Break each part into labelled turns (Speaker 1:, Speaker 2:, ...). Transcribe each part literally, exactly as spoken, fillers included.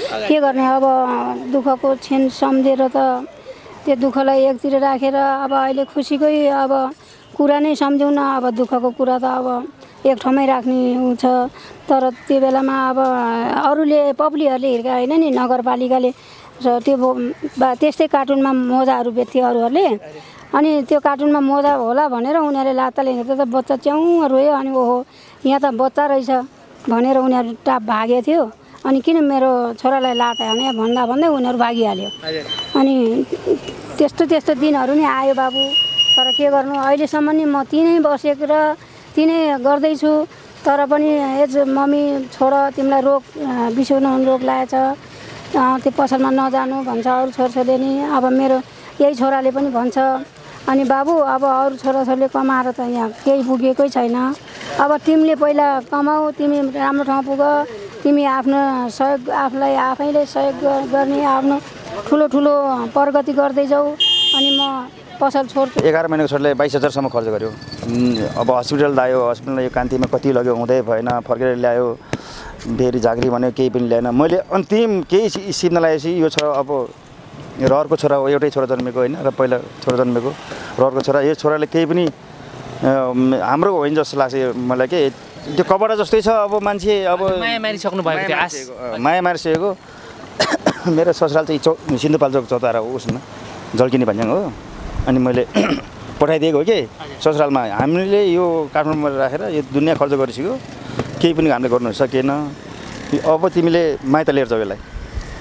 Speaker 1: के गर्ने अब दुःखको क्षण सम्झेर त त्यो दुःखलाई एकतिर राखेर अब अहिले खुसीकै अब कुरा नै सम्झौँ न। अब दुःखको कुरा त अब एक ठाउँमै राख्ने हुन्छ। तर त्यो बेलामा अब अरूले पब्लिकहरूले हिर्का होइन नि, नगरपालिकाले र त्यो त्यस्तै कार्टुनमा मोजाहरू बेच्थ्यो अरूहरूले। अनि त्यो कार्टुनमा मोजा होला भनेर उनीहरूले लात्ताले हेर्दा त बच्चा च्याउ रोयो। अनि ओहो यहाँ त बच्चा रहेछ भनेर उनीहरू टाप भागेको थियो। अनि किन मेरो छोरालाई लात हाने भन्दा भन्दै उनीहरू भागिहाल्यो। अनि त्यस्तो त्यस्तो दिनहरू नि आयो बाबु। तर के गर्नु, अहिलेसम्म नि म तिनै बसेको र तिनै गर्दैछु। तर पनि एज मम्मी छोड, तिमीलाई रोग बिसौना रोग लागेछ, त्यो पसलमा नजानु भन्छ अरू छोराछोरीले नि। अब मेरो यही छोराले पनि भन्छ। अनि बाबु अब अरू छोराछोरीले कमाएर त यहाँ केही पुगेकै छैन। अब तिमीले पहिला कमाऊ, तिमी राम्रो ठाउँ पुग, तिमी आफ्नो सहयोग आफूलाई आफैले सहयोग गर्ने, आफ्नो ठुलो ठुलो प्रगति गर्दै जाऊ। अनि म पसल छोड्छु।
Speaker 2: एघार महिनाको छोराले बाइस हजारसम्म खर्च गर्यो। अब हस्पिटल ल्यायो, हस्पिटलमा यो कान्तिमा कति लग्यो, हुँदै भएन, फर्केर ल्यायो, फेरि झाँक्री भन्यो, केही पनि ल्याएन। मैले अन्तिम केही सिप्न लगाएपछि यो छोरा अब रहरको छोरा हो, एउटै छोरा जन्मेको होइन र पहिला छोरा जन्मेको रहरको छोरा। यो छोराले केही पनि हाम्रो होइन जस्तो लाग्छ मलाई। के त्यो कपडा जस्तै छ। अब मान्छे अब
Speaker 3: माया मारिसक्नु भएको थियो, आश
Speaker 2: माया मारिसकेको। मेरो ससुराल चाहिँ चौ सिन्धुपाल्चोक चौतारा हो, उसमा झल्किने भन्ज्याङ हो। अनि मैले पठाइदिएको हो कि ससुरालमा। हामीले यो काठमाडौँमा राखेर यो दुनियाँ खर्च गरिसक्यो, केही पनि हामीले गर्नु सकेन। अब तिमीले माइत लिएर जाऊ, यसलाई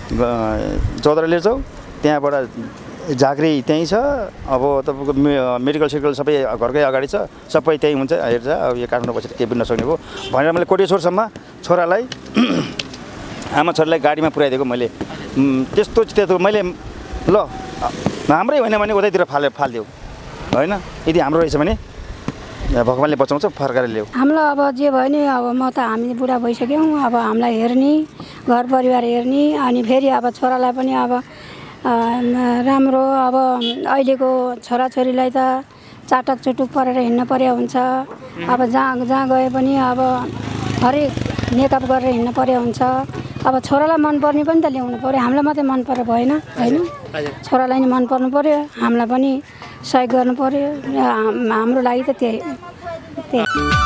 Speaker 2: चौतारा लिएर जाऊ, त्यहाँबाट झाँक्री त्यहीँ छ। अब तपाईँको मेडिकल सेडिकल सबै घरकै अगाडि छ, सबै त्यहीँ हुन्छ, हेर्छ। अब यो काठमाडौँ बसेर केही पनि नसक्ने भयो भनेर मैले कोटेश्वरसम्म छोरालाई आमा छोरालाई गाडीमा पुऱ्याइदिएको मैले। त्यस्तो त्यस्तो मैले ल हाम्रै होइन भने उतैतिर फाले फालिदेऊ होइन। यदि हाम्रो रहेछ भने भगवान्ले बचाउँछ, फर्काएर ल्याऊ।
Speaker 1: हामीलाई अब जे भयो नि, अब म त हामी बुढा भइसक्यौँ। अब हामीलाई हेर्ने, घर परिवार हेर्ने, अनि फेरि अब छोरालाई पनि अब राम्रो। अब अहिलेको छोराछोरीलाई त चाटक चुटुक परेर हिँड्न पर्या हुन्छ। अब जहाँ जहाँ गए पनि अब हरेक मेकअप गरेर हिँड्न पर्या हुन्छ। अब छोरालाई मनपर्ने पनि त ल्याउनु पऱ्यो। हामीलाई मात्रै मन परेर भएन होइन, छोरालाई नि मन पर्नु पऱ्यो, हामीलाई पनि सहयोग गर्नु पऱ्यो। हाम्रो लागि त त्यही त्यही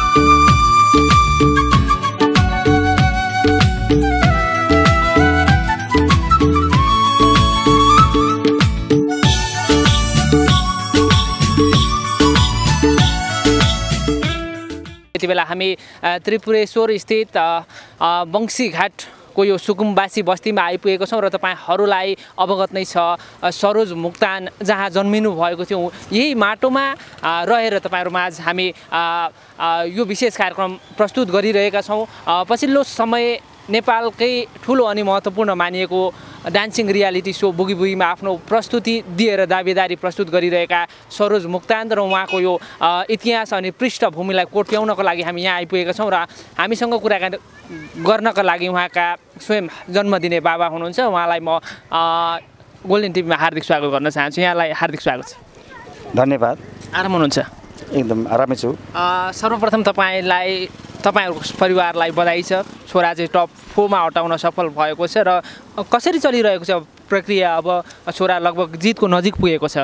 Speaker 3: यति बेला हामी त्रिपुरेश्वर स्थित बङ्सीघाटको यो सुकुम्बासी बस्तीमा आइपुगेको छौँ र तपाईँहरूलाई अवगत नै छ सरोज मुक्तान जहाँ जन्मिनु भएको थियो यही माटोमा रहेर तपाईँहरूमाझ हामी यो विशेष कार्यक्रम प्रस्तुत गरिरहेका छौँ। पछिल्लो समय नेपालकै ठुलो अनि महत्त्वपूर्ण मानिएको डान्सिङ रियालिटी सो बुगी बुगीमा आफ्नो प्रस्तुति दिएर दावेदारी प्रस्तुत गरिरहेका सरोज मुक्तान र उहाँको यो इतिहास अनि पृष्ठभूमिलाई कोट्याउनको लागि हामी यहाँ आइपुगेका छौँ र हामीसँग कुराकानी गर्नका लागि उहाँका स्वयं जन्म दिने बाबा हुनुहुन्छ। उहाँलाई म गोल्डन टिभीमा हार्दिक स्वागत गर्न चाहन्छु। यहाँलाई हार्दिक स्वागत छ।
Speaker 2: धन्यवाद।
Speaker 3: आराम हुनुहुन्छ?
Speaker 2: एकदम आरामै छु।
Speaker 3: सर्वप्रथम तपाईँलाई तपाईँहरूको परिवारलाई बधाई छ, छोरा चाहिँ टप फोरमा हटाउन सफल भएको छ। र कसरी चलिरहेको छ प्रक्रिया? अब छोरा लगभग जितको नजिक पुगेको छ।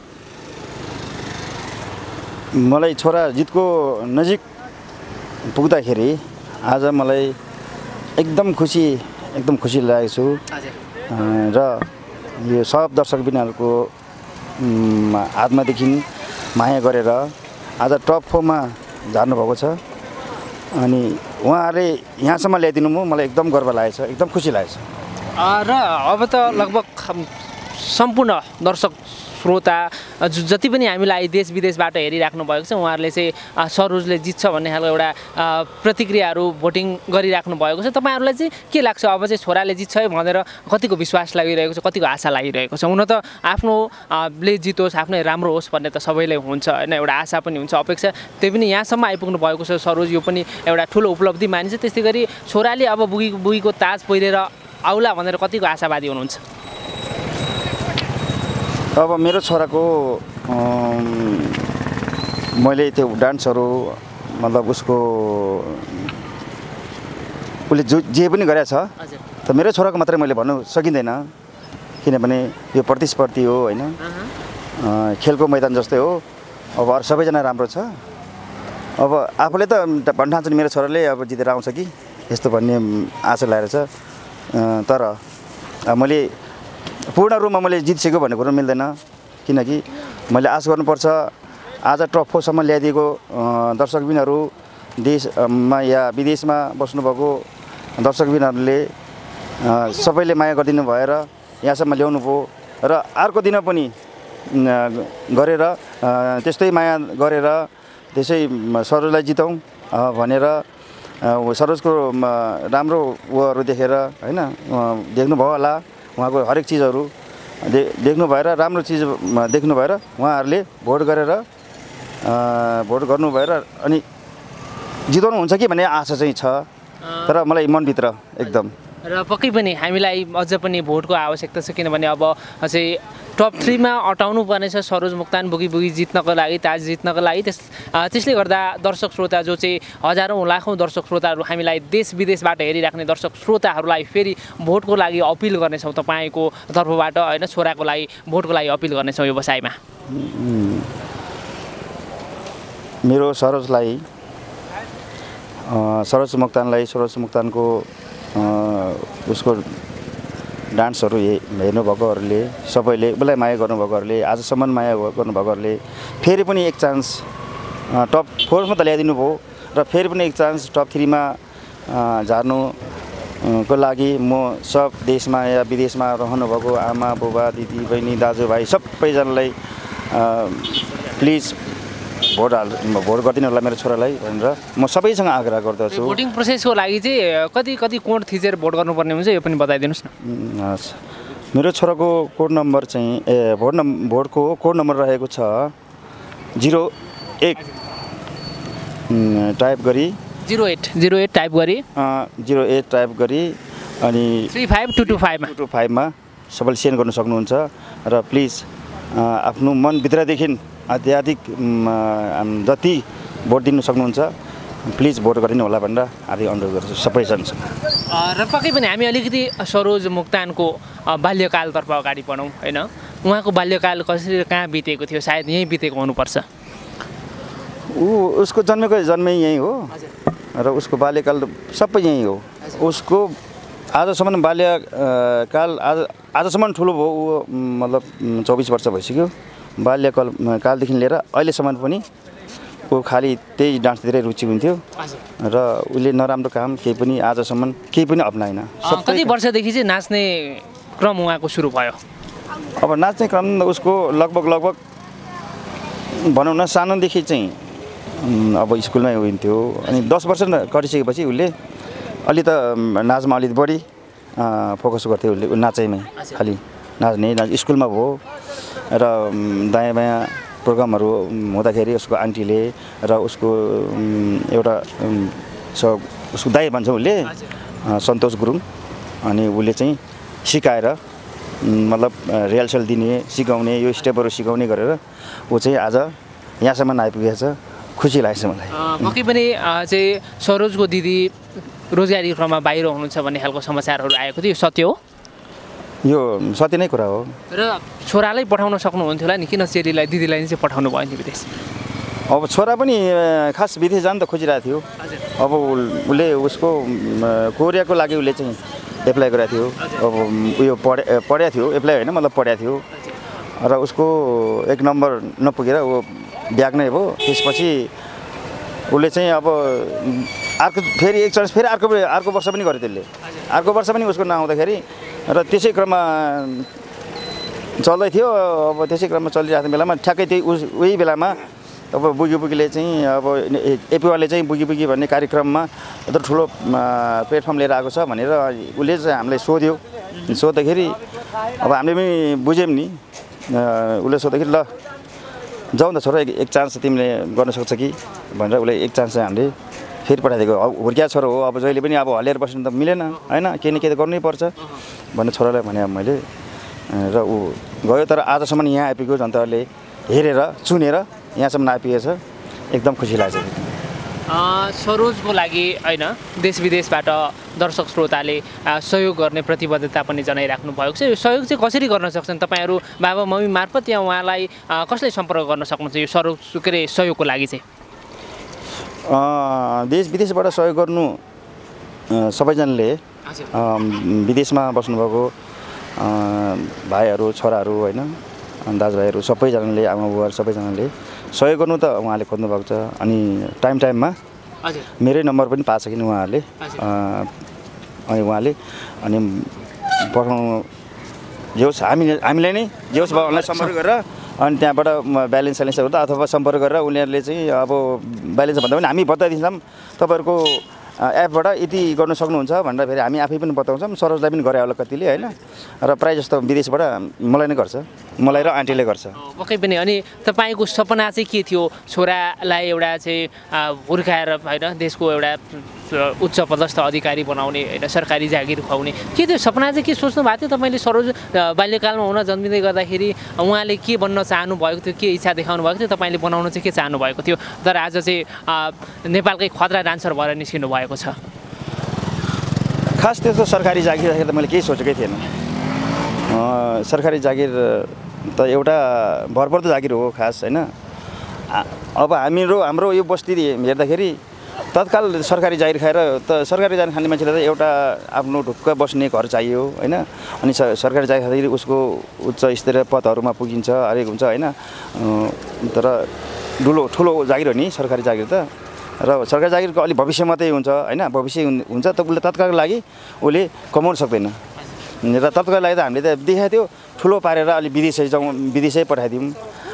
Speaker 2: मलाई छोरा जितको नजिक पुग्दाखेरि आज मलाई एकदम खुसी एकदम खुसी लागेको छु। र यो सब दर्शकबिनहरूको आत्मादेखि माया गरेर आज टप फोरमा झार्नुभएको छ। अनि उहाँहरूले यहाँसम्म ल्याइदिनु म मलाई एकदम गर्व लागेको छ, एकदम खुसी लागेको छ।
Speaker 3: र अब त लगभग सम्पूर्ण दर्शक श्रोता जति पनि हामीलाई देश विदेशबाट हेरिराख्नु भएको छ उहाँहरूले चाहिँ सरोजले जित्छ भन्ने खालको एउटा प्रतिक्रियाहरू भोटिङ गरिराख्नु भएको छ। तपाईँहरूलाई चाहिँ के लाग्छ अब चाहिँ छोराले जित्छ है भनेर कतिको विश्वास लागिरहेको छ, कतिको आशा लागिरहेको छ? हुन त आफ्नोले जितोस्, आफ्नै राम्रो होस् भन्ने त सबैलाई हुन्छ होइन, एउटा आशा पनि हुन्छ, अपेक्षा। त्यही पनि यहाँसम्म आइपुग्नु भएको छ सरोज, यो पनि एउटा ठुलो उपलब्धि मानिन्छ। त्यस्तै गरी छोराले अब बुगी बुगीको ताज पहिरेर आउला भनेर कतिको आशावादी हुनुहुन्छ?
Speaker 2: अब मेरो छोराको मैले त्यो डान्सहरू मतलब उसको उसले जो जे पनि गरेछ त मेरो छोराको मात्रै मैले भन्नु सकिँदैन किनभने यो प्रतिस्पर्धी हो होइन खेलको मैदान जस्तै हो अब अरू सबैजना राम्रो छ अब आफूले त भन्न ठान्छु नि मेरो छोराले अब जितेर आउँछ कि यस्तो भन्ने आशा लागेर छ तर मैले पूर्ण रूपमा मैले जित्सेको भन्ने कुरो मिल्दैन किनकि मैले आशा गर्नुपर्छ आज टप फोरसम्म ल्याइदिएको दर्शकबिनहरू देशमा या विदेशमा बस्नुभएको दर्शकबिनहरूले सबैले माया गरिदिनु भएर यहाँसम्म ल्याउनु भयो र अर्को दिन पनि गरेर त्यस्तै माया गरेर त्यसै सरोजलाई जिताउँ भनेर सरोजको राम्रो उयोहरू देखेर होइन देख्नुभयो होला उहाँको हरेक चिजहरू दे देख्नु भएर राम्रो चिज देख्नु भएर उहाँहरूले भोट गरेर भोट गर्नु भएर अनि जिताउनु हुन्छ कि भन्ने आशा चाहिँ छ तर मलाई मनभित्र एकदम
Speaker 3: र पक्कै पनि हामीलाई अझ पनि भोटको आवश्यकता छ किनभने अब चाहिँ टप थ्रीमा अटाउनु पर्नेछ सरोज मुक्तान बुगी बुगी जित्नको लागि ताज जित्नको लागि त्यस त्यसले गर्दा दर्शक श्रोता जो चाहिँ हजारौँ लाखौँ दर्शक श्रोताहरू हामीलाई देश विदेशबाट हेरिराख्ने दर्शक श्रोताहरूलाई फेरि भोटको लागि अपिल गर्नेछौँ तपाईँको तर्फबाट होइन छोराको लागि भोटको लागि अपिल गर्नेछौँ यो बसाइमा
Speaker 2: मेरो सरोजलाई सरोज मुक्तानलाई सरोज मुक्तानको उसको डान्सहरू हेर्नुभएकोहरूले सबैले उसलाई माया गर्नुभएकोहरूले आजसम्म माया गर्नुभएकोहरूले फेरि पनि एक चान्स टप फोरमा त ल्याइदिनु भयो र फेरि पनि एक चान्स टप थ्रीमा झार्नुको लागि म सब देशमा या विदेशमा रहनुभएको आमा बुबा दिदी बहिनी दाजुभाइ सबैजनालाई प्लिज भोट हाल भोट गरिदिनु होला मेरो छोरालाई भनेर म सबैसँग आग्रह गर्दछु
Speaker 3: भोटिङ प्रोसेसको लागि चाहिँ कति कति कोड थिचेर भोट गर्नुपर्ने हुन्छ यो पनि बताइदिनुहोस् न
Speaker 2: हस् मेरो छोराको कोड नम्बर चाहिँ ए भोट नम् भोटको कोड नम्बर रहेको छ जिरो एक टाइप गरी
Speaker 3: zero eight zero eight type गरी
Speaker 2: जिरो एट टाइप गरी अनि
Speaker 3: थ्री फाइभ टू टू फाइभमा
Speaker 2: टू टू फाइभमा सबैले सेन्ड गर्न सक्नुहुन्छ र प्लिज आफ्नो मनभित्रदेखि अत्याधिक जति भोट दिन सक्नुहुन्छ प्लिज भोट गरिदिनु होला भनेर आदि अनुरोध गर्छु सबैजनासँग
Speaker 3: र पक्कै पनि हामी अलिकति सरोज मुक्तानको बाल्यकालतर्फ अगाडि बढौँ होइन उहाँको बाल्यकाल कसरी कहाँ बितेको थियो सायद यहीँ बितेको हुनुपर्छ
Speaker 2: ऊ उसको जन्मेको जन्मै यहीँ हो र उसको बाल्यकाल सबै यहीँ हो उसको आजसम्म बाल्यकाल आज आजसम्म ठुलो भयो ऊ मतलब चौबिस वर्ष भइसक्यो बाल्यकाल कालदेखि लिएर अहिलेसम्म पनि ऊ खालि त्यही डान्सतिरै रुचि हुन्थ्यो र उसले नराम्रो काम केही पनि आजसम्म केही पनि अप्नाएन
Speaker 3: कति वर्षदेखि चाहिँ नाच्ने क्रम उहाँको सुरु भयो
Speaker 2: अब नाच्ने क्रम उसको लगभग लगभग भनौँ न सानोदेखि चाहिँ अब स्कुलमै हुन्थ्यो अनि दस वर्ष गरिसकेपछि उसले अलि त नाचमा अलिक बढी फोकस गर्थ्यो उसले नाचाइमै खालि नाच्ने नाच स्कुलमा भयो र दायाँ बायाँ प्रोग्रामहरू हुँदाखेरि उसको आन्टीले र उसको एउटा छ उसको दाइ भन्छ उसले सन्तोष गुरुङ अनि उसले चाहिँ सिकाएर मतलब रिहर्सल दिने सिकाउने यो स्टेपहरू सिकाउने गरेर ऊ चाहिँ आज यहाँसम्म आइपुगेको छ खुसी लागेको छ मलाई
Speaker 3: पक्कै पनि चाहिँ सरोजको दिदी रोजगारी क्रममा बाहिर हुनुहुन्छ भन्ने खालको समाचारहरू आएको थियो सत्य हो
Speaker 2: यो सत्य नै कुरा हो
Speaker 3: र छोरालाई पठाउन सक्नुहुन्थ्यो होला नि किन चेलीलाई दिदीलाई चाहिँ पठाउनु भयो नि विदेश
Speaker 2: अब छोरा पनि खास विदेश जान त खोजिरहेको थियो अब उसले उसको कोरियाको लागि उसले चाहिँ एप्लाई गरेको थियो अब उयो पढे पढाएको थियो एप्लाई होइन मतलब पढाएको थियो र उसको एक नम्बर नपुगेर ऊ ब्याक नै भयो त्यसपछि उसले चाहिँ अब अर्को फेरि एक चान्स फेरि अर्को अर्को वर्ष पनि गर्यो त्यसले अर्को वर्ष पनि उसको नआउँदाखेरि र त्यसै क्रममा चल्दै थियो अब त्यसै क्रममा चलिरहेको बेलामा ठ्याक्कै त्यही उस उही बेलामा अब बुगी बुगीले चाहिँ अब एपिवाले चाहिँ बुगी बुगी भन्ने कार्यक्रममा यत्रो ठुलो प्लेटफर्म लिएर आएको छ भनेर उसले चाहिँ हामीलाई सोध्यो सोद्धाखेरि अब हामीले पनि बुझ्यौँ नि उसले सोद्धाखेरि ल जाउँ न छोरा एक चान्स तिमीले गर्न सक्छ कि भनेर उसले एक चान्स चाहिँ हामीले फेरि पठाइदिएको हुर्किया छोरो हो अब जहिले पनि अब हलिएर बस्नु त मिलेन होइन केही न केही त गर्नै पर्छ भन्ने छोरालाई भने मैले र ऊ गयो तर आजसम्म यहाँ आइपुग्यो जनताहरूले हेरेर चुनेर यहाँसम्म आइपुगेछ एकदम खुसी लाग्छ
Speaker 3: सरोजको लागि होइन देश विदेशबाट दर्शक श्रोताले सहयोग गर्ने प्रतिबद्धता पनि जनाइराख्नु भएको छ। यो सहयोग चाहिँ कसरी गर्न सक्छन् तपाईँहरू बाबा मम्मी मार्फत या उहाँलाई कसले सम्पर्क गर्न सक्नुहुन्छ यो सरोज के अरे सहयोगको लागि चाहिँ?
Speaker 2: देश विदेशबाट सहयोग गर्नु सबैजनाले विदेशमा बस्नुभएको भाइहरू छोराहरू होइन दाजुभाइहरू सबैजनाले आमा बुवाहरू सबैजनाले सहयोग गर्नु त उहाँले खोज्नु भएको छ। अनि टाइम टाइममा मेरै नम्बर पनि पाएको छ कि उहाँहरूले अनि उहाँले अनि पठाउनु जे होस् हामी हामीलाई नै जे होस् भयो उहाँलाई सम्पर्क गरेर अनि त्यहाँबाट ब्यालेन्स स्यालेन्स हुँदा अथवा सम्पर्क गरेर उनीहरूले चाहिँ अब ब्यालेन्स भन्दा पनि हामी बताइदिन्छौँ तपाईँहरूको एपबाट यति गर्नु सक्नुहुन्छ भनेर फेरि हामी आफै पनि बताउँछौँ। सरोजलाई पनि गरे होला कतिले होइन र प्रायः जस्तो विदेशबाट मलाई नै गर्छ, मलाई र आन्टीले गर्छ
Speaker 3: पक्कै पनि। अनि तपाईँको सपना चाहिँ के थियो? छोरालाई एउटा चाहिँ हुर्काएर होइन देशको एउटा उच्च पदस्थ अधिकारी बनाउने होइन सरकारी जागिर खुवाउने के त्यो सपना चाहिँ के सोच्नु भएको थियो तपाईँले? सरोज बाल्यकालमा हुन जन्मिँदै गर्दाखेरि उहाँले के बन्न चाहनु भएको थियो, के इच्छा देखाउनु भएको थियो, तपाईँले बनाउनु चाहिँ के चाहनु भएको थियो? तर आज चाहिँ नेपालकै खतरा डान्सर भएर निस्किनु भएको छ।
Speaker 2: खास त्यस्तो सरकारी जागिर राखेर त मैले केही सोचेकै थिएन। सरकारी जागिर त एउटा भरपर्दो जागिर हो खास होइन। अब हामीहरू हाम्रो यो बस्ती हेर्दाखेरि तत्काल सरकारी जागिर खाएर त सरकारी जागिर खाने मान्छेलाई त एउटा आफ्नो ढुक्क बस्ने घर चाहियो होइन। अनि सरकारी जागिर खाँदाखेरि उसको उच्च स्तरीय पदहरूमा पुगिन्छ हरेक हुन्छ होइन। तर ठुलो ठुलो जागिर हो नि सरकारी जागिर त। र सरकारी जागिरको अलिक भविष्य मात्रै हुन्छ होइन, भविष्य हुन्छ त उसले तत्कालको लागि उसले कमाउन सक्दैन। र तत्कालको लागि त हामीले त देखाएको थियो ठुलो पारेर अलिक विदेशै जाउँ विदेशै पठाइदिउँ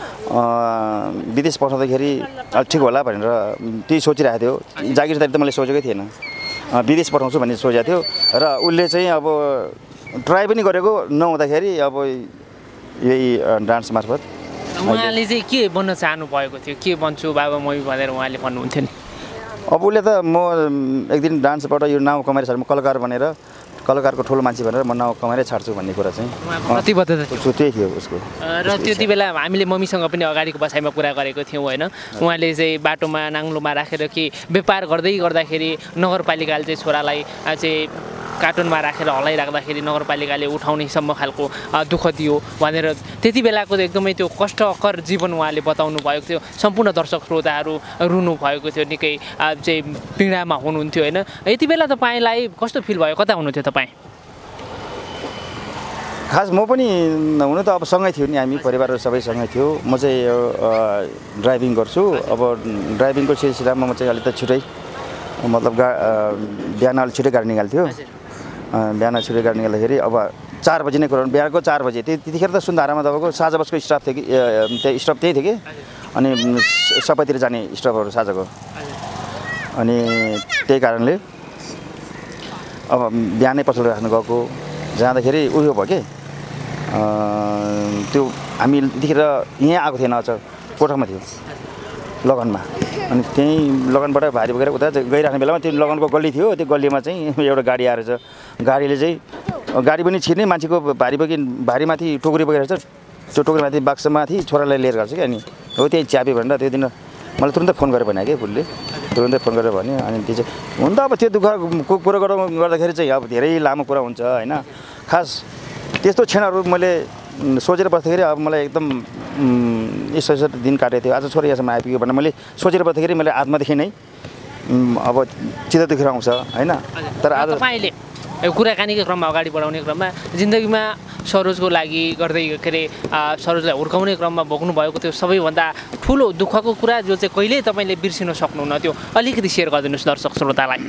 Speaker 2: विदेश पठाउँदाखेरि ठिक होला भनेर त्यही सोचिरहेको थियो। जागिरदारी त मैले सोचेकै थिएन, विदेश पठाउँछु भन्ने सोचेको थियो। र उसले चाहिँ अब ट्राई पनि गरेको नहुँदाखेरि अब यही डान्स मार्फत
Speaker 3: उहाँले चाहिँ के बन्न चाहनु भएको थियो? के बन्छु बाबा मम्मी भनेर उहाँले भन्नुहुन्थ्यो नि?
Speaker 2: अब उसले त म एक दिन डान्सबाट यो नाउँ कमाएर छाड्छु, म कलाकार बनेर कलाकारको ठुलो मान्छे भनेर म नाउँ कमाएरै छाड्छु भन्ने कुरा चाहिँ
Speaker 3: प्रतिबद्धता
Speaker 2: थियो। त्यही थियो उसको।
Speaker 3: र त्यति बेला हामीले मम्मीसँग पनि अगाडिको बसाइमा कुरा गरेको थियौँ होइन। उहाँले चाहिँ बाटोमा नाङ्लोमा राखेर कि व्यापार गर्दै गर्दाखेरि नगरपालिकाले चाहिँ छोरालाई चाहिँ कार्टुनमा राखेर हलाइराख्दाखेरि नगरपालिकाले उठाउनेसम्म खालको दुःख दियो भनेर त्यति बेलाको एकदमै त्यो कष्टकर जीवन उहाँले बताउनु भएको थियो। सम्पूर्ण दर्शक श्रोताहरू रुनु भएको थियो, निकै चाहिँ पीडामा हुनुहुन्थ्यो होइन। यति बेला तपाईँलाई कस्तो फिल भयो? कता हुनुहुन्थ्यो तपाईँ?
Speaker 2: खास म पनि हुनु त अब सँगै थियो नि, हामी परिवारहरू सबै सँगै थियो। म चाहिँ ड्राइभिङ गर्छु। अब ड्राइभिङको सिलसिलामा म चाहिँ अलिक त छिटै मतलब गा बिहान अलिक छिटै गाडी निकाल्थ्यो। बिहान छिटो गाडी निकाल्दाखेरि अब चार बजी नै कुराउनु बिहानको चार बजी त्यतिखेर त सुन्धारामा तपाईँको साझा बसको स्टप थियो कि त्यही स्टप त्यही थियो कि अनि सबैतिर जाने स्टपहरू साझाको। अनि त्यही कारणले अब बिहानै पसल राख्नु गएको जाँदाखेरि उयो भयो कि त्यो हामी त्यतिखेर यहीँ आएको थिएन, अझ कोठामा थियो लगनमा। अनि त्यहीँ लगनबाट भारी बोकेर उता गइराख्ने बेलामा त्यो लगनको गल्ली थियो, त्यो गल्लीमा चाहिँ एउटा गाडी आएर छ। गाडीले चाहिँ गाडी पनि छिर्ने मान्छेको भारी बोकी भारीमाथि टोकरी बोकेर छ, त्यो टोकरीमाथि बाक्समाथि छोरालाई लिएर गएको छ कि। अनि हो त्यही च्यापी भनेर त्यो दिन मलाई तुरन्तै फोन गरेर भने कि फुलले तुरन्तै फोन गरेर भन्यो। अनि त्यो चाहिँ हुन त अब त्यो दुःखको कुरा गर्दाखेरि चाहिँ अब धेरै लामो कुरा हुन्छ होइन। खास त्यस्तो क्षणहरू मैले सोचेर बस्दाखेरि अब मलाई एकदम यसो यसो दिन काटेको थियो। आज छोरा यहाँसम्म आइपुग्यो भनेर मैले सोचेर बस्दाखेरि मैले आत्मादेखि नै अब चित्त दुखेर आउँछ होइन। तर आज
Speaker 3: तपाईँले कुराकानीको क्रममा अगाडि बढाउने क्रममा जिन्दगीमा सरोजको लागि गर्दै के अरे सरोजलाई हुर्काउने क्रममा भोग्नु भएको त्यो सबैभन्दा ठुलो दुःखको कुरा जो चाहिँ कहिल्यै तपाईँले बिर्सिन सक्नुहुन्न, त्यो अलिकति सेयर गरिदिनुहोस् दर्शक श्रोतालाई।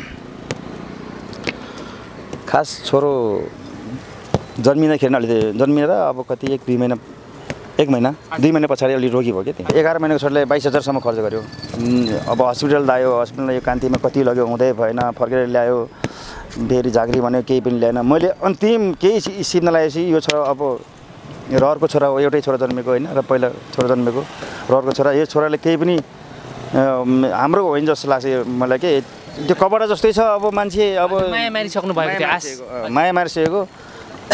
Speaker 2: खास छोरो जन्मिँदाखेरि अलि जन्मिएर अब कति एक दुई महिना एक महिना दुई महिना पछाडि अलिक रोगी भयो क्या। त्यो एघार महिनाको छोराले बाइस हजारसम्म खर्च गर्यो। अब हस्पिटल ल्यायो, हस्पिटलमा यो कान्तिमा कति लग्यो हुँदै भएन, फर्केर ल्यायो फेरि झाँक्री भन्यो केही पनि ल्याएन। मैले अन्तिम केही सिप्न लगाएपछि यो छोरा अब रहरको छोरा हो, एउटै छोरा जन्मेको होइन र पहिला छोरा जन्मेको रहरको छोरा। यो छोराले केही पनि हाम्रो होइन जस्तो लाग्छ मलाई कि त्यो कपडा जस्तै छ। अब मान्छे अब
Speaker 3: माया मारिसक्नु भएको थियो, आश
Speaker 2: माया मारिसकेको।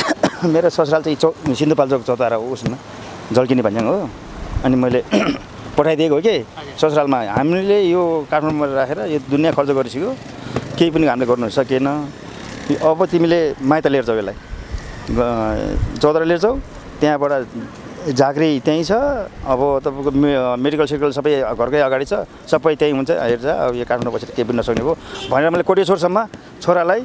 Speaker 2: मेरो ससुराल चाहिँ चौ सिन्धुपाल्चोक चौतारा उसमा झल्किने भन्ज्याङ हो। अनि मैले पठाइदिएको हो कि ससुरालमा हामीले यो काठमाडौँमा राखेर यो दुनियाँ खर्च गरिसक्यो केही पनि हामीले गर्नु सकेन अब तिमीले माइत लिएर जाऊ यसलाई चौधरी लिएर जाऊ त्यहाँबाट झाँक्री त्यहीँ छ अब तपाईँको मेडिकल सेडिकल सबै घरकै अगाडि छ सबै त्यहीँ हुन्छ हेर्छ अब यो काठमाडौँ बसेर केही पनि नसक्ने भयो भनेर मैले कोटेश्वरसम्म छोरालाई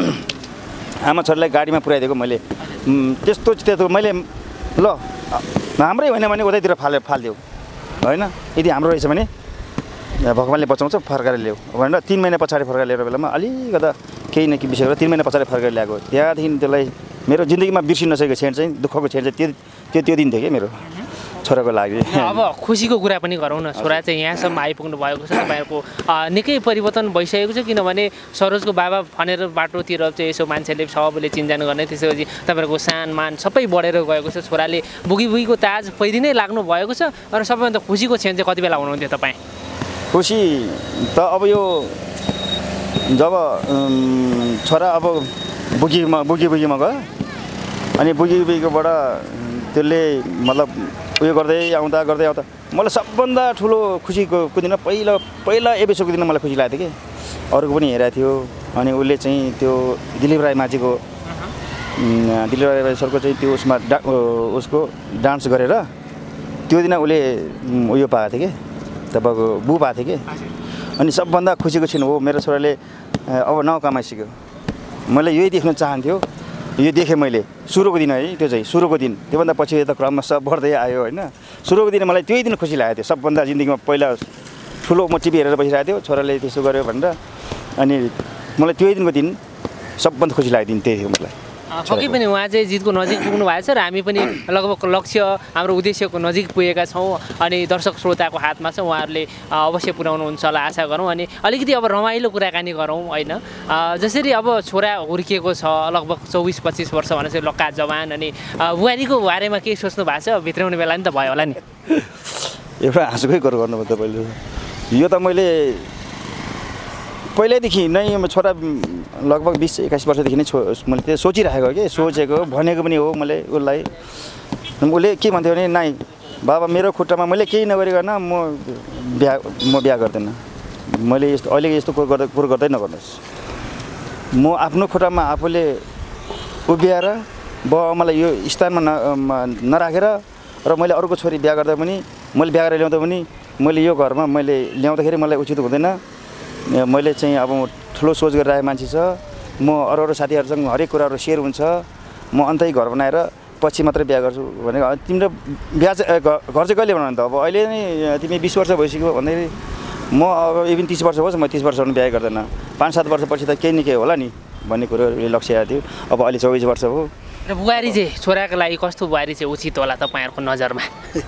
Speaker 2: आमा छोरालाई गाडीमा पुऱ्याइदिएको मैले त्यस्तो त्यस्तो मैले ल हाम्रै होइन भने उतैतिर फाले फालिदेऊ होइन यदि हाम्रो रहेछ भने भगवान्ले बचाउँछ फर्काएर ल्याऊ भनेर तिन महिना पछाडि फर्काएर ल्याएर बेलामा अलिकता केही न केही विषय गरेर तिन महिना पछाडि फर्काएर ल्याएको त्यहाँदेखि त्यसलाई मेरो जिन्दगीमा बिर्सिन नसकेको क्षण चाहिँ दुःखको क्षण चाहिँ त्यो त्यो त्यो दिन थियो कि मेरो छोराको लागि
Speaker 3: अब खुसीको कुरा पनि गरौँ न छोरा चाहिँ यहाँसम्म आइपुग्नु भएको छ तपाईँहरूको निकै परिवर्तन भइसकेको छ किनभने सरोजको बाबा भनेर बाटोतिर चाहिँ यसो मान्छेले सबैले चिन्जान गर्ने त्यसपछि तपाईँहरूको सान मान सबै बढेर गएको छ छोराले बुगी बुगीको ताज पहिरि नै लाग्नु भएको छ र सबैभन्दा खुसीको क्षण चाहिँ कति बेला हुनुहुन्थ्यो तपाईँ
Speaker 2: खुसी त अब यो जब छोरा अब बुगीमा बुगी बुगीमा गयो अनि बुगी बुगीकोबाट त्यसले मतलब उयो गर्दै आउँदा गर्दै आउँदा मलाई सबभन्दा ठुलो खुसीको दिन पहिला पहिला एपिसोडको दिन मलाई खुसी लागेको थियो कि अरूको पनि हेरेको थियो अनि उसले चाहिँ त्यो दिलीप राय माझीको दिलीप राय सरको चाहिँ त्यो उसमा डा उसको डान्स गरेर त्यो दिन उसले उयो पाएको थियो कि तपाईँको बु पाएको थियो कि अनि सबभन्दा खुसीको क्षण हो मेरो छोराले अब नाउँ कमाइसक्यो मैले यही देख्न चाहन्थ्यो यो देखेँ मैले सुरुको दिन है त्यो चाहिँ सुरुको दिन त्योभन्दा पछि त क्रमशः बढ्दै आयो होइन सुरुको दिन मलाई त्यही दिन खुसी लागेको थियो सबभन्दा जिन्दगीमा पहिला ठुलो म टिभी हेरेर बसिरहेको थियो छोराले त्यसो गर्यो भनेर अनि मलाई त्यही दिनको दिन सबभन्दा खुसी लागेको दिन त्यही थियो मलाई
Speaker 3: पक्कै पनि उहाँ चाहिँ जितको नजिक पुग्नु भएको छ र हामी पनि लगभग लक्ष्य हाम्रो उद्देश्यको नजिक पुगेका छौँ अनि दर्शक श्रोताको हातमा छ उहाँहरूले अवश्य पुर्याउनुहुन्छ होला आशा गरौँ अनि अलिकति अब रमाइलो कुराकानी गरौँ होइन जसरी अब छोरा हुर्किएको छ लगभग चौबिस पच्चिस वर्ष भनेपछि लक्का जवान अनि बुहारीको बारेमा केही सोच्नु भएको छ भित्राउने बेला नि त भयो होला नि
Speaker 2: एउटा हाँसोकै कुरो गर्नुभयो तपाईँले यो त मैले पहिल्यैदेखि नै छोरा लगभग बिस एक्काइस वर्षदेखि नै छो मैले त्यो सोचिराखेको कि सोचेको भनेको पनि हो मैले उसलाई उसले के भन्थ्यो भने नाइ बाबा मेरो खुट्टामा मैले केही नगरिकन म बिहा म बिहा गर्दैन मैले यस्तो अहिले यस्तो कुरो गर्दा कुरो गर्दै नगर्नुहोस् म आफ्नो खुट्टामा आफूले उभिएर बाउ आमालाई यो स्थानमा न नराखेर र मैले अरूको छोरी बिहा गर्दा पनि मैले बिहा गरेर ल्याउँदा पनि मैले यो घरमा मैले ल्याउँदाखेरि मलाई उचित हुँदैन मैले चाहिँ अब ठुलो सोच गरिरहेको मान्छे छ म अरू अरू साथीहरूसँग हरेक कुराहरू सेयर हुन्छ म अन्तै घर बनाएर पछि मात्रै बिहा गर्छु भनेको तिम्रो बिहा चाहिँ घर चाहिँ कहिले बनाउनु त अब अहिले नै तिमी बिस वर्ष भइसक्यो भन्दाखेरि म अब इभन तिस वर्ष होस् म तिस वर्षसम्म बिहा गर्दैन पाँच सात वर्षपछि त केही न केही होला नि भन्ने कुरो लक्ष्य आएको थियो अब अहिले चौबिस वर्ष हो
Speaker 3: र बुहारी चाहिँ छोराको लागि कस्तो बुहारी चाहिँ उचित होला तपाईँहरूको नजरमा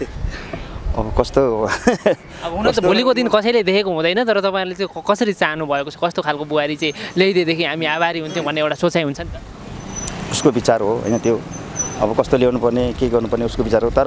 Speaker 2: अब कस्तो
Speaker 3: अब हुन त भोलिको दिन कसैले देखेको हुँदैन तर तपाईँहरूले चाहिँ कसरी चाहनु भएको छ कस्तो खालको बुहारी चाहिँ ल्याइदिएदेखि हामी आभारी हुन्थ्यौँ भन्ने एउटा सोचाइ हुन्छ नि त
Speaker 2: उसको विचार हो होइन त्यो अब कस्तो ल्याउनु पर्ने के गर्नुपर्ने उसको विचार हो तर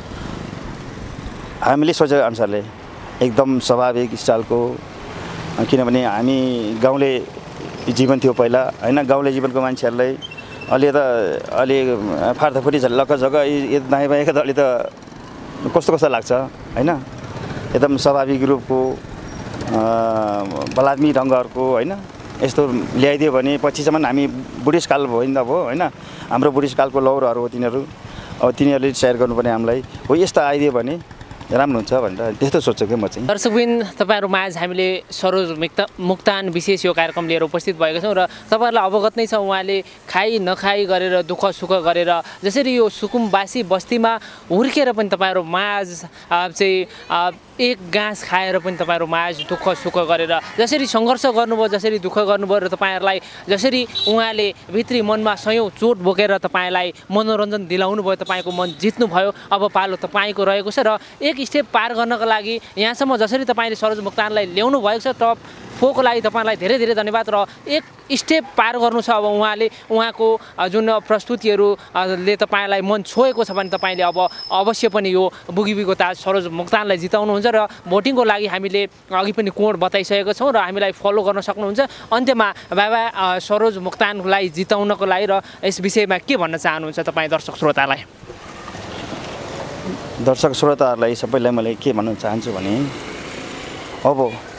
Speaker 2: हामीले सोचेको अनुसारले एकदम स्वाभाविक स्टाइलको किनभने हामी गाउँले जीवन थियो पहिला होइन गाउँले जीवनको मान्छेहरूलाई अलि त अलि फार्दाफुरी झल्लक्क जग्गा दायाँ बायाँ त अलि त कस्तो कस्तो लाग्छ होइन एकदम स्वाभाविक रूपको बलात्मी ढङ्गहरूको होइन यस्तो ल्याइदियो भने पछिसम्म हामी बुढेसकाल भयो नि त अब होइन हाम्रो बुढेसकालको लौरहरू हो तिनीहरू अब तिनीहरूले सेयर गर्नुपर्ने हामीलाई हो यस्तो आइदियो भने राम्रो हुन्छ भनेर त्यस्तो सोच्छु कि म चाहिँ
Speaker 3: दर्शकबिन तपाईँहरू माझ हामीले सरोज मुक्ता मुक्तान विशेष यो कार्यक्रम लिएर उपस्थित भएको छौँ र तपाईँहरूलाई अवगत नै छ उहाँले खाइ नखाइ गरेर दुःख सुख गरेर जसरी यो सुकुमवासी बस्तीमा हुर्केर पनि तपाईँहरू माझ चाहिँ एक गाँस खाएर पनि तपाईँहरू माझ दुःख सुख गरेर जसरी सङ्घर्ष गर्नुभयो जसरी दुःख गर्नुभयो र तपाईँहरूलाई जसरी उहाँले भित्री मनमा सयौँ चोट बोकेर तपाईँलाई मनोरञ्जन दिलाउनु भयो तपाईँको मन जित्नुभयो अब पालो तपाईँको रहेको छ र एक स्टेप पार गर्नको लागि यहाँसम्म जसरी तपाईँले सरोज मुक्तानलाई ल्याउनु भएको छ त फोको लागि तपाईँलाई धेरै धेरै धन्यवाद र एक स्टेप पार गर्नु छ अब उहाँले उहाँको जुन प्रस्तुतिहरूले तपाईँलाई मन छोएको छ भने तपाईँले अब अवश्य पनि यो बुगिबीको ताज सरोज मुक्तानलाई जिताउनुहुन्छ र भोटिङको लागि हामीले अघि पनि कोड बताइसकेको छौँ र हामीलाई फलो गर्न सक्नुहुन्छ अन्त्यमा बाबा सरोज मुक्तानलाई जिताउनको लागि र यस विषयमा के भन्न चाहनुहुन्छ तपाईँ दर्शक श्रोतालाई
Speaker 2: दर्शक श्रोताहरूलाई सबैलाई मैले के भन्न चाहन्छु भने अब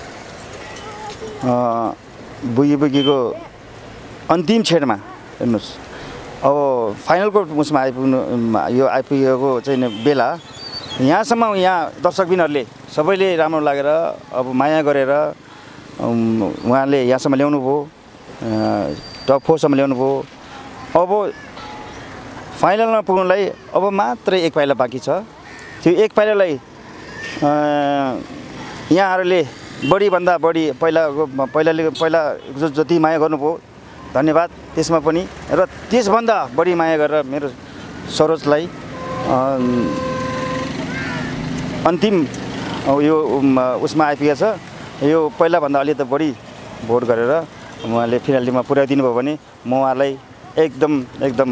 Speaker 2: बुगी बुगीको अन्तिम छेडमा हेर्नुहोस् अब फाइनलको उसमा आइपुग्नु यो आइपुगेको चाहिँ बेला यहाँसम्म यहाँ दर्शकबिनहरूले सबैले राम्रो लागेर अब माया गरेर उहाँले यहाँसम्म ल्याउनु भयो टप फोरसम्म ल्याउनु भयो अब फाइनलमा पुग्नुलाई अब मात्रै एक पाइला बाँकी छ त्यो एक पाइलालाई यहाँहरूले बढीभन्दा बढी पहिला पहिलाले पहिला जो जति माया गर्नुभयो धन्यवाद त्यसमा पनि र त्यसभन्दा बढी माया गरेर मेरो सरोजलाई अन्तिम यो उसमा आइपुगेको छ यो पहिलाभन्दा अलि त बढी भोट गरेर उहाँले फिनालीमा पुर्याइदिनु भयो भने म उहाँलाई एकदम एकदम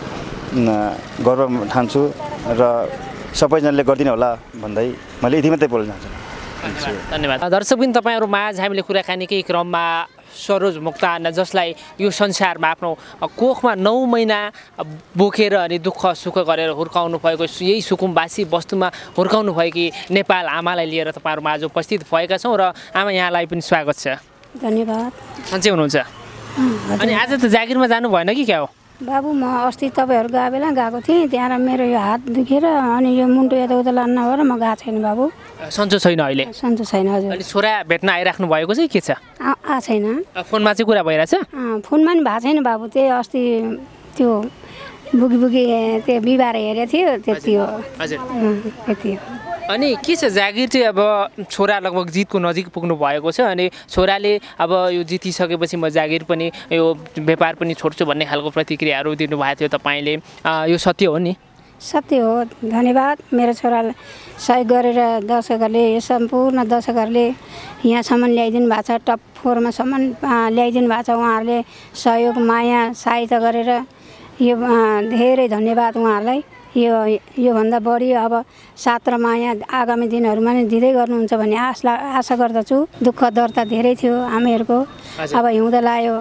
Speaker 2: गर्व ठान्छु र सबैजनाले गरिदिनु होला भन्दै मैले यति मात्रै बोल्न चाहन्छु।
Speaker 3: धन्यवाद। दर्शकबिन तपाईँहरू माझ हामीले कुराकानीकै क्रममा सरोज मोक्तान जसलाई यो संसारमा आफ्नो कोखमा नौ महिना बोकेर अनि दुःख सुख गरेर हुर्काउनु भएको यही सुकुम्बासी वस्तुमा हुर्काउनु भएकी नेपाल आमालाई लिएर तपाईँहरू माझ उपस्थित भएका छौँ र आमा यहाँलाई पनि स्वागत छ।
Speaker 1: धन्यवाद।
Speaker 3: सन्चै हुनुहुन्छ? अनि आज त जागिरमा जानु भएन कि क्या हो?
Speaker 1: बाबु म अस्ति तपाईँहरू गए बेला गएको थिएँ त्यहाँ मेरो यो हात दुखेर अनि यो मुन्टो यताउता लान्न भएर म गएको छैन बाबु।
Speaker 3: सन्चो छैन अहिले? सन्चो
Speaker 1: छैन हजुर।
Speaker 3: अनि छोरा भेट्न आइराख्नु भएको चाहिँ के छ?
Speaker 1: आ छैन।
Speaker 3: फोनमा चाहिँ कुरा भइरहेछ?
Speaker 1: फोनमा पनि भएको छैन बाबु, त्यही अस्ति त्यो बुगी बुगी त्यो बिहिबार हेरेको थियो त्यति हो।
Speaker 3: हजुर
Speaker 1: त्यति हो।
Speaker 3: अनि के छ जागिर चाहिँ अब छोरा लगभग जितको नजिक पुग्नु भएको छ अनि छोराले अब यो जितिसकेपछि म जागिर पनि यो व्यापार पनि छोड्छु भन्ने खालको प्रतिक्रियाहरू दिनुभएको थियो तपाईँले, यो सत्य हो नि?
Speaker 1: सत्य हो। धन्यवाद। मेरो छोरालाई सहयोग गरेर दर्शकहरूले यो सम्पूर्ण दर्शकहरूले यहाँसम्म ल्याइदिनु भएको छ, टप फोरमासम्म ल्याइदिनु भएको छ। उहाँहरूले सहयोग माया सहायता गरेर यो धेरै धन्यवाद उहाँहरूलाई। यो योभन्दा बढी अब साथ र माया आगामी दिनहरूमा नै दिँदै गर्नुहुन्छ भन्ने आशा आशा गर्दछु। दुःख दर्ता धेरै थियो हामीहरूको, अब हिउँदो लाग्यो,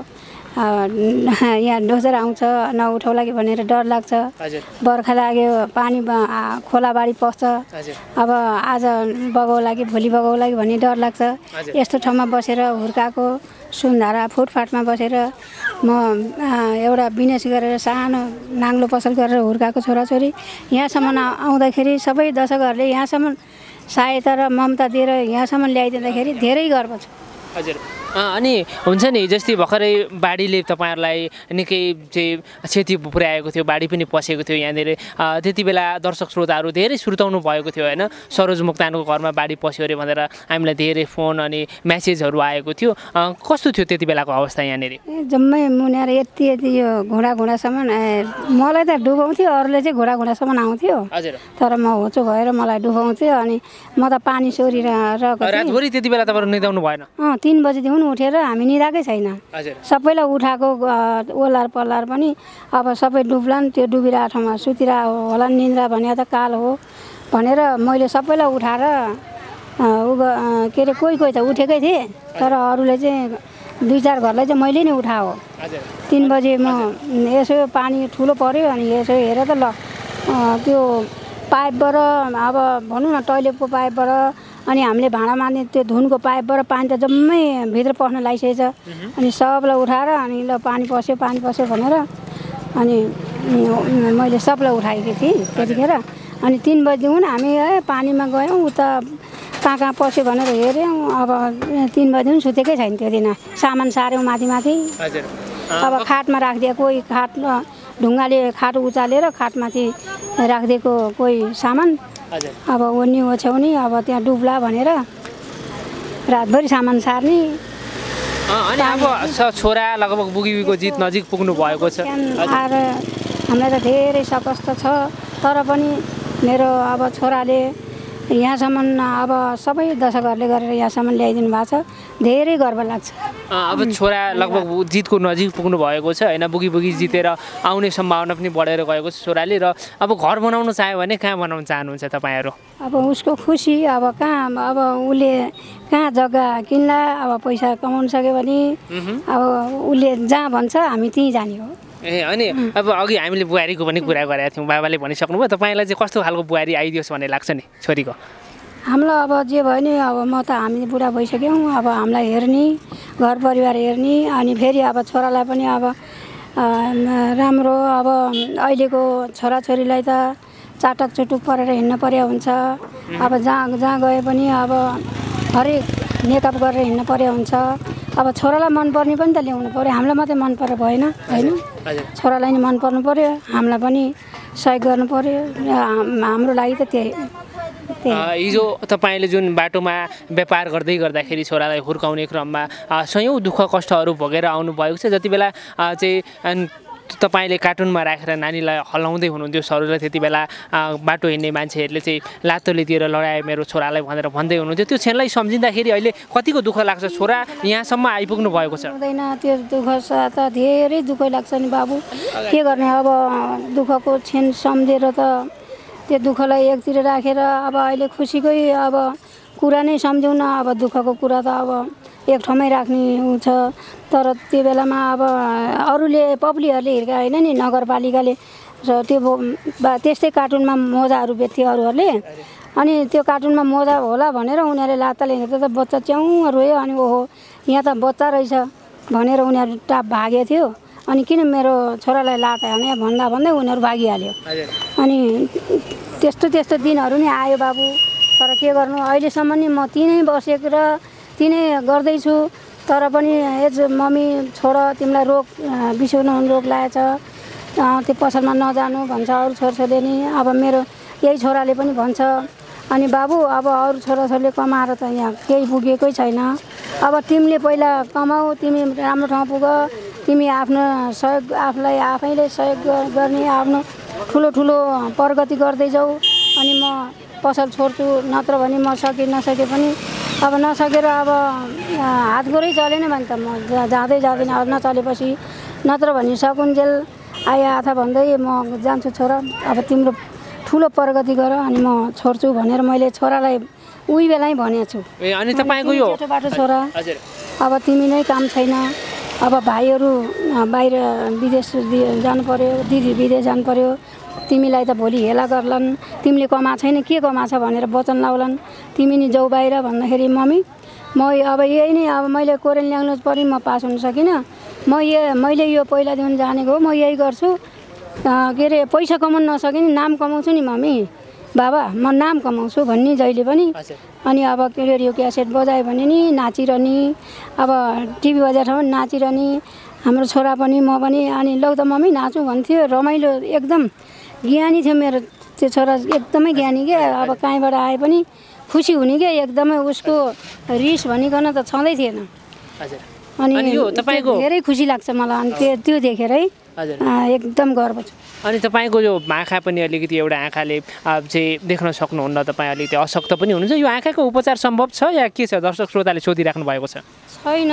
Speaker 1: यहाँ डोजर आउँछ नउठाउला कि भनेर डर लाग्छ, बर्खा लाग्यो पानी खोलाबारी पस्छ, अब आज बगाउला कि भोलि बगाउला कि भन्ने डर लाग्छ। यस्तो ठाउँमा बसेर हुर्काएको सुनधारा फुटफाटमा बसेर म एउटा बिजनेस गरेर सानो नाङ्लो पसल गरेर हुर्काएको छोराछोरी यहाँसम्म आउँदाखेरि सबै दर्शकहरूले यहाँसम्म सहायता र ममता दिएर यहाँसम्म ल्याइदिँदाखेरि धेरै गर्व छ।
Speaker 3: हजुर। अनि हुन्छ नि जस्तै भर्खरै बाढीले तपाईँहरूलाई निकै चाहिँ क्षति पुर्याएको थियो, बाढी पनि पसेको थियो यहाँनिर, त्यति बेला दर्शक श्रोताहरू धेरै सुर्ताउनु भएको थियो होइन, सरोज मोक्तानको घरमा बाढी पस्यो अरे भनेर हामीलाई धेरै फोन अनि म्यासेजहरू आएको थियो। कस्तो थियो त्यति बेलाको अवस्था यहाँनिर?
Speaker 1: जम्मै मुनेर यति यति यो घुँडा घुँडासम्म मलाई त डुबाउँथ्यो, अरूले चाहिँ घुँडा घुँडासम्म आउँथ्यो।
Speaker 3: हजुर।
Speaker 1: तर म होचो भएर मलाई डुबाउँथ्यो अनि म त पानी सोरिरहेको थिएँ।
Speaker 3: रातभरि त्यति बेला तपाईँहरू निदाउनु भएन?
Speaker 1: अँ तिन बजीदेखि उठेर हामी निदाएकै छैन। सबैलाई उठाएको ओलार पल्लार पनि अब सबै डुब्लान्, त्यो डुबिरहेको ठाउँमा सुतिरह होला निन्द्रा भने त काल हो भनेर मैले सबैलाई उठाएर उ के अरे कोही कोही त उठेकै थिएँ, तर अरूले चाहिँ दुई चार घरलाई चाहिँ मैले नै उठाएको। तिन बजे म यसो पानी ठुलो पऱ्यो अनि यसो हेरेर त ल त्यो पाइपबाट अब भनौँ न टोइलेटको पाइपबाट अनि हामीले भाँडा मार्ने त्यो धुनको पाइपबाट पानी त जम्मै भित्र पस्न लागिसकेछ। अनि सबलाई उठाएर अनि ल पानी पस्यो पानी पस्यो भनेर अनि मैले सबलाई उठाएकी थिएँ त्यतिखेर। अनि तिन बजीदेखि हामी है पानीमा गयौँ, उता कहाँ कहाँ पस्यो भनेर हेऱ्यौँ। अब तिन बजीदेखि सुतेकै छैन त्यो दिन, सामान सार्यौँ माथि माथि। अब खाटमा राखिदिएको कोही खाट ढुङ्गाले खाट उचालेर खाटमाथि राखिदिएको कोही सामान, अब ओर्नी ओछ्याउने, अब त्यहाँ डुब्ला भनेर रातभरि सामान सार्ने।
Speaker 3: अनि अब छोरा लगभग बुगीको जित नजिक पुग्नु भएको छ।
Speaker 1: आएर हामीलाई त धेरै सकस्त छ, तर पनि मेरो अब छोराले यहाँसम्म अब सबै दर्शकहरूले गरेर यहाँसम्म ल्याइदिनु भएको छ, धेरै गर्व लाग्छ।
Speaker 3: अब छोरा लगभग जितको नजिक पुग्नु भएको छ होइन, बुगी बुगी जितेर आउने सम्भावना पनि बढेर गएको छ छोराले। र अब घर बनाउन चाह्यो भने कहाँ बनाउन चाहनुहुन्छ तपाईँहरू?
Speaker 1: अब उसको खुसी, अब कहाँ अब उसले कहाँ जग्गा किन्ला, अब पैसा कमाउन सक्यो भने अब उसले जहाँ भन्छ हामी त्यहीँ जाने हो।
Speaker 3: ए अनि अब अघि हामीले बुहारीको पनि कुरा गरेका थियौँ, बाबाले भनिसक्नुभयो। तपाईँलाई चाहिँ कस्तो खालको बुहारी आइदियोस् भन्ने लाग्छ नि छोरीको?
Speaker 1: हामीलाई अब जे भयो नि, अब म त हामी बुढा भइसक्यौँ, अब हामीलाई हेर्ने, घर परिवार हेर्ने, अनि फेरि अब छोरालाई पनि अब राम्रो, अब अहिलेको छोराछोरीलाई त चाटक चुटुक परेर हिँड्न पर्या हुन्छ। अब जहाँ जहाँ गए पनि अब हरेक मेकअप गरेर हिँड्न पर्या हुन्छ। अब छोरालाई मनपर्ने पनि त ल्याउनु पऱ्यो, हामीलाई मात्रै मन परेर भएन होइन, छोरालाई नि मन पर्नु पऱ्यो, हामीलाई पनि सहयोग गर्नु पऱ्यो। हाम्रो लागि त त्यही।
Speaker 3: हिजो तपाईँले जुन बाटोमा व्यापार गर्दै गर्दाखेरि छोरालाई हुर्काउने क्रममा सयौँ दुःख कष्टहरू भोगेर आउनुभएको छ। जति बेला चाहिँ तपाईँले कार्टुनमा राखेर नानीलाई हल्लाउँदै हुनुहुन्थ्यो सरोजलाई, त्यति बेला बाटो हिँड्ने मान्छेहरूले चाहिँ लात्तोले दिएर लडाए मेरो छोरालाई भनेर भन्दै हुनुहुन्थ्यो। त्यो क्षणलाई सम्झिँदाखेरि अहिले कतिको दुःख लाग्छ? छोरा यहाँसम्म आइपुग्नु भएको छ।
Speaker 1: हुँदैन त्यो दुःख त धेरै दुःख लाग्छ नि बाबु, के गर्ने अब दुःखको क्षण सम्झेर त त्यो दुःखलाई एकतिर राखेर अब अहिले खुसीकै अब कुरा नै सम्झौँ न। अब दुःखको कुरा त अब एक ठाउँमै राख्ने हुन्छ, तर त्यो बेलामा अब अरूले पब्लिकहरूले हिर्का होइन नि, नगरपालिकाले र त्यो त्यस्तै कार्टुनमा मोजाहरू बेच्थ्यो अरूहरूले, अनि त्यो कार्टुनमा मोजा होला भनेर उनीहरूले लात्ताले हिँड्दा त बच्चा च्याउ रोयो, अनि ओहो यहाँ त बच्चा रहेछ भनेर उनीहरू टाप भागेको थियो। अनि किन मेरो छोरालाई लात हाने भन्दा भन्दै उनीहरू भागिहाल्यो। अनि त्यस्तो त्यस्तो दिनहरू नि आयो बाबु, तर के गर्नु, अहिलेसम्म नि म तिनै बसेको र तिनै गर्दैछु, तर पनि एज मम्मी छोड तिमीलाई रोग बिसौना रोग लागेछ, त्यो पसलमा नजानु भन्छ अरू छोराछोरीले नि। अब मेरो यही छोराले पनि भन्छ, अनि बाबु अब अरू छोराछोरीले कमाएर त यहाँ केही पुगेकै छैन, अब तिमीले पहिला कमाऊ, तिमी राम्रो ठाउँ पुग, तिमी आफ्नो सहयोग आफूलाई आफैले सहयोग गर्ने, आफ्नो ठुलो ठुलो प्रगति गर्दै जाऊ, अनि म पसल छोड्छु, नत्र भने म सके नसके पनि अब नसकेर अब हात गोरै चलेन भने त म जाँदै जाँदैन, अब नचलेपछि नत्र भने सकुन्जेल आया आथा भन्दै म जान्छु छोरा, अब तिम्रो ठुलो प्रगति गर अनि म छोड्छु भनेर मैले छोरालाई उही बेलै भनेको छु।
Speaker 3: ए अनि तपाईँको यो
Speaker 1: बाटो छोरा अब तिमी नै काम छैन, अब भाइहरू बाहिर विदेश जानु पर्यो, दिदी विदेश जानु पर्यो, तिमीलाई त भोलि हेला गर्लान्, तिमीले कमा छैन के कमा छ भनेर वचन लाउलान्, तिमी नि जाऊ बाहिर भन्दाखेरि मम्मी म अब यही नै, अब मैले कोरियन ल्याङ्ग्वेज पढि म पास हुन सकिनँ, म यो मैले यो पहिलादेखि जानेको हो, म यही गर्छु, के अरे पैसा कमाउनु नसकिने नाम कमाउँछु नि मम्मी बाबा, म नाम कमाउँछु भन्ने जहिले पनि। अनि अब रेडियो क्यासेट बजायो भने नि नाचिरहने, अब टिभी बजाएको ठाउँमा नाचिरहने, हाम्रो छोरा पनि म पनि, अनि लौ त मम्मी नाचौँ भन्थ्यो, रमाइलो एकदम ज्ञानी थियो मेरो त्यो छोरा, एकदमै ज्ञानी क्या, अब कहीँबाट आए पनि खुसी हुने क्या, एकदमै उसको रिस भनिकन त छँदै थिएन। अनि धेरै खुसी लाग्छ मलाई, अनि त्यो त्यो देखेरै एकदम गर्व छ।
Speaker 3: अनि तपाईँको यो आँखा पनि अलिकति एउटा आँखाले चाहिँ देख्न सक्नुहुन्न, तपाईँ अलिकति अशक्त पनि हुनुहुन्छ, यो आँखाको उपचार सम्भव छ या के छ? दर्शक श्रोताले सोधिराख्नु भएको छ।
Speaker 1: छैन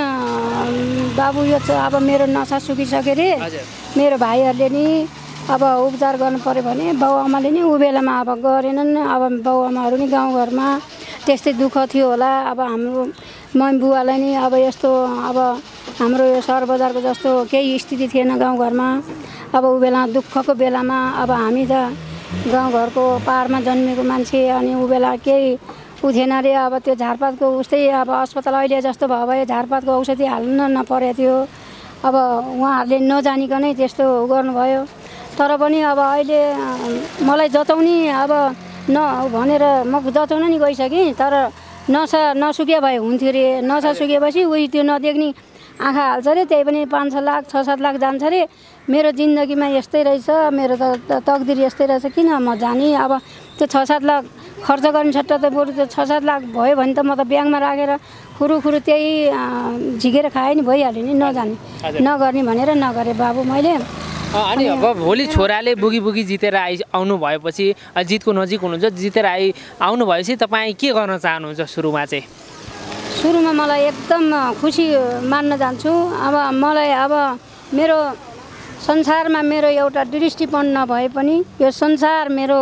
Speaker 1: बाबु, यो चाहिँ अब मेरो नसा सुकिसक्यो रे, मेरो भाइहरूले नि अब उपचार गर्नु पऱ्यो भने बाउआमाले नि ऊ बेलामा अब गरेनन्, अब बाउआमाहरू नि गाउँघरमा त्यस्तै दुःख थियो होला, अब हाम्रो मम्मी बुवालाई नि अब यस्तो अब हाम्रो यो सहर बजारको जस्तो केही स्थिति थिएन गाउँघरमा, अब ऊ बेला दुःखको बेलामा अब हामी त गाउँघरको पाहाडमा जन्मेको मान्छे, अनि ऊ बेला केही ऊ थिएन रे, अब त्यो झारपातको उस्तै अब अस्पताल अहिले जस्तो भयो भए झारपातको औषधि हाल्न नपरेको थियो, अब उहाँहरूले नजानिकनै त्यस्तो गर्नुभयो, तर पनि अब अहिले मलाई जताउने अब न भनेर म जताउन नि गइसकेँ, तर नसा नसुके भए हुन्थ्यो रे, नसा सुकेपछि उही त्यो नदेख्ने आँखा हाल्छ रे, त्यही पनि पाँच छ लाख छ सात लाख जान्छ रे, मेरो जिन्दगीमा यस्तै रहेछ, मेरो त तकदिर यस्तै रहेछ, किन म जाने, अब त्यो छ सात लाख खर्च गर्ने सट्टा त बरु त्यो छ सात लाख भयो भने त म त ब्याङ्कमा राखेर खुरुखुरु त्यही झिकेर खाएँ नि भइहाल्यो नि, नजाने नगर्ने भनेर नगरे बाबु मैले।
Speaker 3: अनि अब भोलि छोराले बुगी बुगी जितेर आइ आउनु भएपछि, जितको नजिक हुनुहुन्छ, जितेर आइ आउनु भएपछि तपाईँ के गर्न चाहनुहुन्छ? सुरुमा चाहिँ
Speaker 1: सुरुमा मलाई एकदम खुसी मान्न जान्छु, अब मलाई अब मेरो संसारमा मेरो एउटा दृष्टिकोण नभए पनि यो संसार मेरो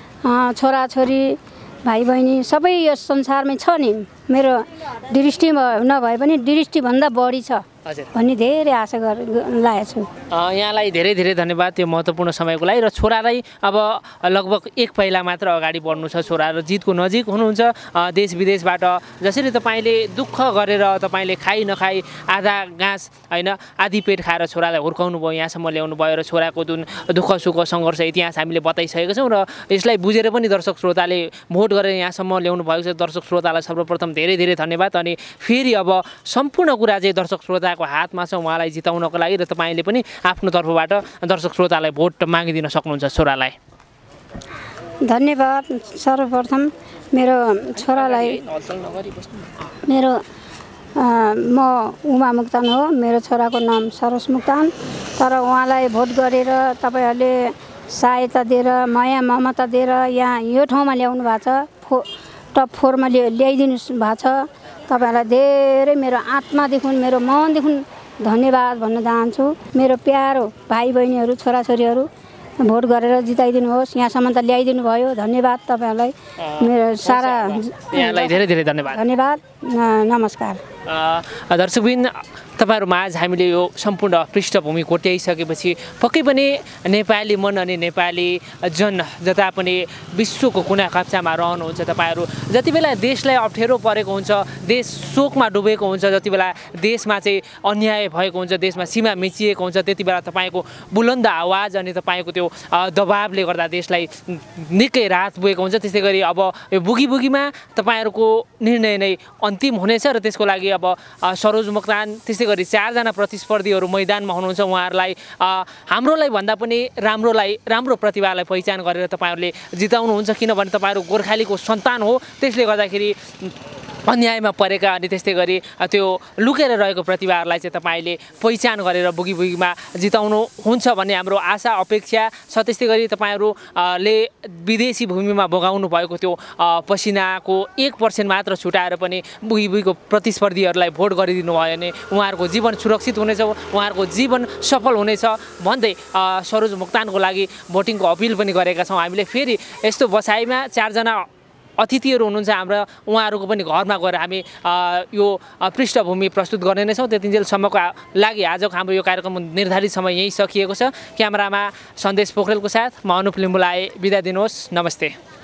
Speaker 1: छोराछोरी भाइ बहिनी सबै यो संसारमै छ नि, मेरो दृष्टि नभए पनि दृष्टिभन्दा बढी छ।
Speaker 3: हजुर
Speaker 1: भन्ने धेरै आशा गर लागेको छु।
Speaker 3: अ, यहाँलाई धेरै धेरै धन्यवाद त्यो महत्त्वपूर्ण समयको लागि। र छोरालाई अब लगभग एक पाइला मात्र अगाडि बढ्नु छ, छोरा र जितको नजिक हुनुहुन्छ। अ, देश विदेशबाट जसरी तपाईँले दुःख गरेर तपाईँले खाइ नखाइ आधा घाँस होइन आधी पेट खाएर छोरालाई हुर्काउनु भयो, यहाँसम्म ल्याउनु भयो र छोराको जुन दुःख सुख सङ्घर्ष इतिहास हामीले बताइसकेका छौँ र यसलाई बुझेर पनि दर्शक श्रोताले भोट गरेर यहाँसम्म ल्याउनु भएको छ। दर्शक श्रोतालाई सर्वप्रथम धेरै धेरै धन्यवाद। अनि फेरि अब सम्पूर्ण कुरा चाहिँ दर्शक श्रोताको हातमा छ, उहाँलाई जिताउनको लागि। र तपाईँले पनि आफ्नो तर्फबाट दर्शक श्रोतालाई भोट मागिदिन सक्नुहुन्छ छोरालाई।
Speaker 1: धन्यवाद। सर्वप्रथम मेरो छोरालाई मेरो अ, म उमा मुक्तान हो, मेरो छोराको नाम सरोज मुक्तान। तर उहाँलाई भोट गरेर तपाईँहरूले सहायता दिएर माया ममता दिएर यहाँ यो ठाउँमा ल्याउनु भएको छ, फो टप फोरमा ल्या ल्याइदिनु भएको छ। तपाईँहरूलाई धेरै मेरो आत्मादेखि मेरो मनदेखि धन्यवाद भन्न चाहन्छु। मेरो प्यारो भाइ बहिनीहरू छोराछोरीहरू भोट गरेर जिताइदिनुहोस्, यहाँसम्म त ल्याइदिनु भयो, धन्यवाद तपाईँहरूलाई। मेरो सारा
Speaker 3: यहाँलाई धेरै धेरै धन्यवाद।
Speaker 1: धन्यवाद। नमस्कार।
Speaker 3: दर्शकबिन तपाईँहरू माझ हामीले यो सम्पूर्ण पृष्ठभूमि कोट्याइसकेपछि पक्कै पनि नेपाली मन अनि नेपाली जन जता पनि विश्वको कुना काप्चामा रहनुहुन्छ तपाईँहरू, जति बेला देशलाई अप्ठ्यारो परेको हुन्छ, देश शोकमा डुबेको हुन्छ, जति बेला देशमा चाहिँ अन्याय भएको हुन्छ, देशमा सीमा मिचिएको हुन्छ, त्यति बेला तपाईँको बुलन्द आवाज अनि तपाईँको त्यो दबावले गर्दा देशलाई निकै राहत पुगेको हुन्छ। त्यस्तै गरी अब यो बुगी बुगीमा तपाईँहरूको निर्णय नै अन्तिम हुनेछ र त्यसको लागि अब सरोज मुक्तान त्यस्तै गरी चारजना प्रतिस्पर्धीहरू मैदानमा हुनुहुन्छ। उहाँहरूलाई हाम्रोलाई भन्दा पनि राम्रोलाई राम्रो प्रतिभालाई पहिचान गरेर तपाईँहरूले जिताउनुहुन्छ, किनभने तपाईँहरू गोर्खालीको सन्तान हो। त्यसले गर्दाखेरि अन्यायमा परेका अनि त्यस्तै गरी त्यो लुकेर रहेको प्रतिभाहरूलाई चाहिँ तपाईँले पहिचान गरेर बुगी बुगीमा जिताउनु हुन्छ भन्ने हाम्रो आशा अपेक्षा छ। त्यस्तै गरी तपाईँहरूले विदेशी भूमिमा बगाउनु भएको त्यो पसिनाको एक पर्सेन्ट मात्र छुटाएर पनि बुगी बुगीको प्रतिस्पर्धीहरूलाई भोट गरिदिनु भयो भने उहाँहरूको जीवन सुरक्षित हुनेछ, उहाँहरूको जीवन सफल हुनेछ भन्दै सरोज मुक्तानको लागि भोटिङको अपिल पनि गरेका छौँ हामीले। फेरि यस्तो बसाइमा चारजना अतिथिहरू हुनुहुन्छ हाम्रा, उहाँहरूको पनि घरमा गएर हामी यो पृष्ठभूमि प्रस्तुत गर्ने नै छौँ। त्यतिन्जेलसम्मको लागि आजको हाम्रो यो कार्यक्रम निर्धारित समय यहीँ सकिएको छ। क्यामेरामा सन्देश पोखरेलको साथ म अनुप लिम्बुलाई बिदा दिनुहोस्। नमस्ते।